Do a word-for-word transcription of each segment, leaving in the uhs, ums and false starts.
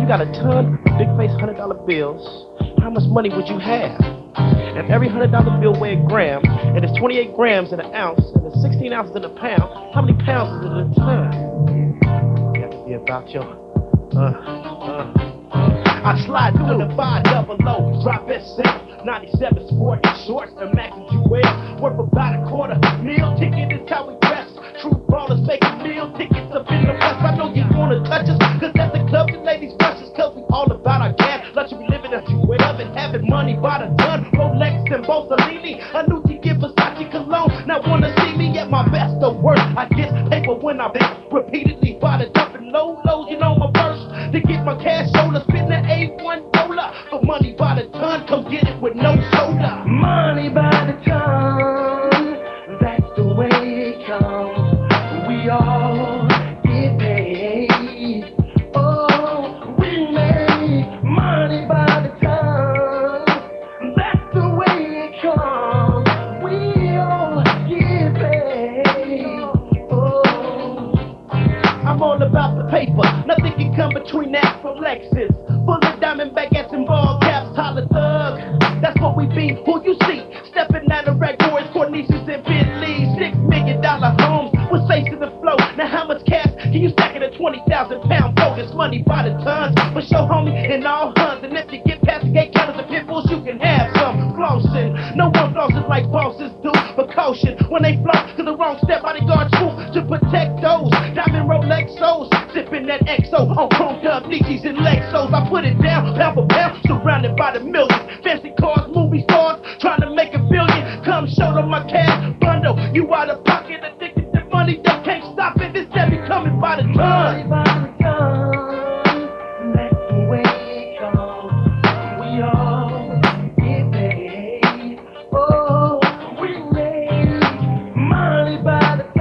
got a ton of big face hundred dollar bills, how much money would you have? If every hundred dollar bill weighed a gram, and it's twenty-eight grams in an ounce, and it's sixteen ounces in a pound, how many pounds is it in a ton? You have to be about your, uh, uh, uh. I slide through the five double O, drop it simple. ninety-seven sport shorts, the max that you wear, worth about a quarter. Meal ticket is how we dress. True ballers making meal tickets up in the west. I know you wanna touch us, cause at the club the ladies rush us, cause we all about our gas. Luxury living as you wake up and having money by the ton. Rolex and Bolsolini, a new to give Versace cologne. Now wanna see me at my best or worst. I get paper when I beg repeatedly by the jumping low lows. You know my verse to get my cash shoulder, spin the A one roller. For money by the ton, come get it with no soda. Money by the ton, that's the way it comes. We all get paid. Oh, we make money by the ton. That's the way it comes. We all get paid. Oh, I'm all about the paper. Nothing can come between that from Lexus. Full of diamond baguettes and ball caps, holla thug. That's what we be. Who you see? Stepping out of rag boys, Cornicius and Bentley. Six million dollar homes with face to the flow. Now how much cash can you stack in a twenty thousand pound boat? It's money by the tons, but show homie in all huns. And if you get past the gate counters and pit bulls, you can have some flossing. No one flosses like bosses do. But caution when they floss to the wrong step, bodyguard swoop to protect those diamond Rolex souls. Sipping that X O on chrome dub Nietzsche's and Lexos. I put it down pound for pound, surrounded by the millions. Fancy cars, movie stars, trying to make a billion. Come show them my cash bundle. You out of pocket, addicted to money, just can't stop it. This steady coming by the money ton. by the ton, that's the way it comes. We all get paid. Oh, we make money by the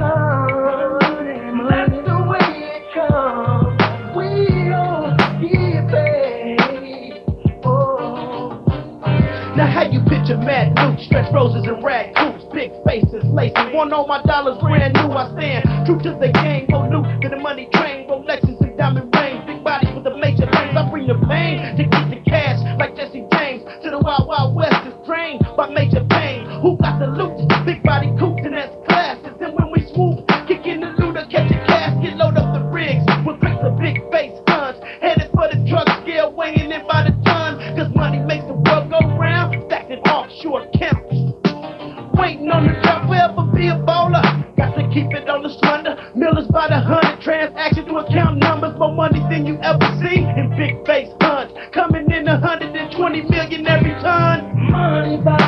ton, that's the way it comes. We all get paid. Oh. Now how you picture Mad Luke, stretch roses and rag coops, big faces, lacing. Want all my dollars brand new, I stand true to the game. Go loot to the money train, Rolexes and diamond rings, big bodies with the major lanes. I bring the pain to get the cash like Jesse James. To the Wild Wild West is trained by Major Payne. Who got the loot? Big body coops and that's classes. And when we swoop, kick in the looter, catch a casket, load up the rigs with bricks of big face guns. Headed for the drug scale, weighing in by the ton. Cause money makes the world go round, stacked in offshore accounts. Waiting on the job, forever be a baller. Got to keep it on the slender. Millers by the hundred, transaction to account numbers. More money than you ever see in big face hunts. Coming in a hundred and twenty million every ton. Money by